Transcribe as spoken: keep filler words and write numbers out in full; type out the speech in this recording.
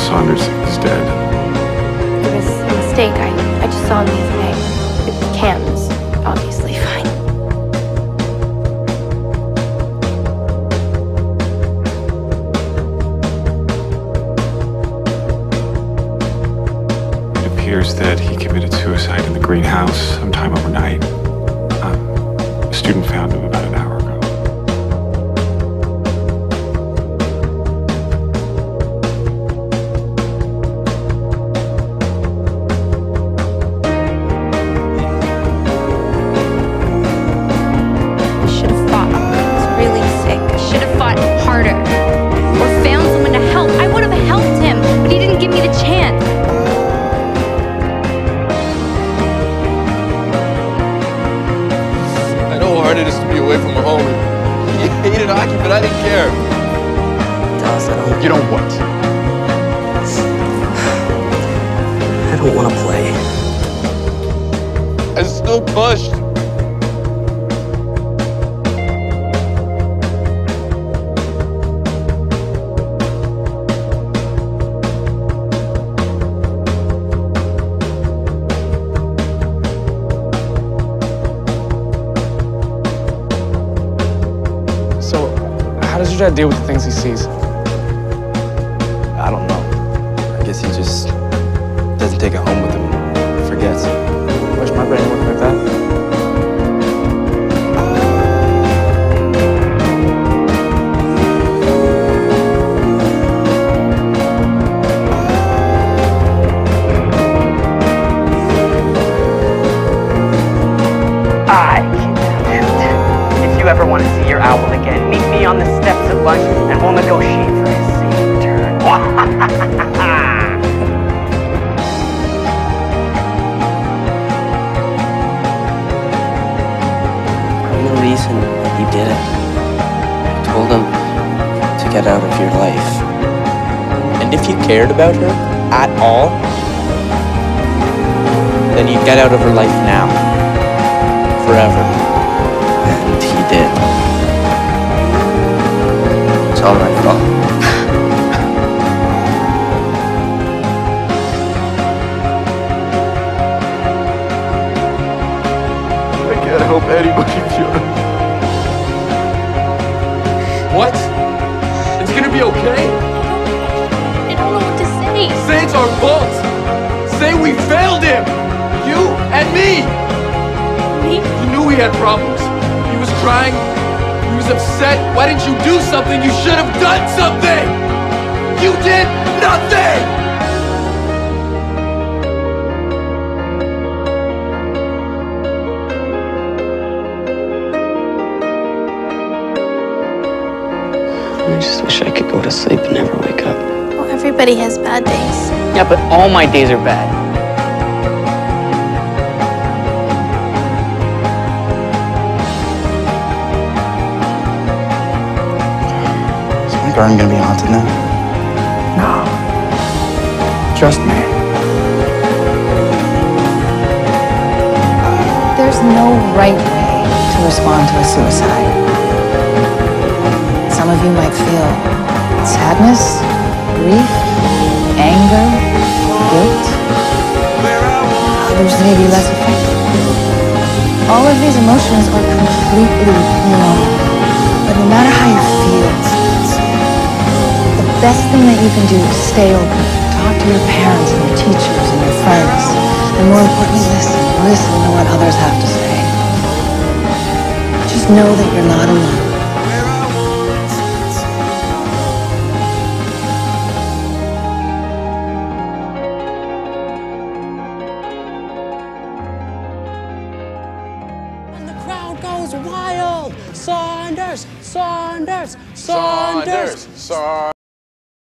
Saunders is dead. It was a mistake. I, I just saw him the other day. Cam is obviously fine. It appears that he committed suicide in the greenhouse sometime overnight. Um, a student found him about an hour ago. It is to be away from home. He hated hockey, but I didn't care. Dallas, I don't... You don't what? I don't want to play. I still pushed. So, how does your dad deal with the things he sees? I don't know. I guess he just doesn't take it home with him and forgets. I wish my brain worked like that. If you ever want to see your owl again, meet me on the steps at lunch and we'll negotiate for his safe return. I'm the reason you did it. I told him to get out of your life. And if you cared about her at all, then you'd get out of her life now. Forever. And he did. It's all my fault. I can't help anybody feel it. What? It's gonna be okay? I don't know what to say. Say it's our fault. Say we failed him. You and me. Me? You knew he had problems. He was crying. He was upset. Why didn't you do something? You should have done something. You did nothing. I just wish I could go to sleep and never wake up. Well, everybody has bad days. Yeah, but all my days are bad. Is my garden gonna be haunted now? No. Trust me. There's no right way to respond to a suicide. Some of you might feel sadness, grief, anger, guilt. Others may be less affected. All of these emotions are completely normal. But no matter how you feel, the best thing that you can do is stay open. Talk to your parents and your teachers and your friends. And more importantly, listen. Listen to what others have to say. Just know that you're not alone. And the crowd goes wild. Saunders, Saunders, Saunders. Saunders.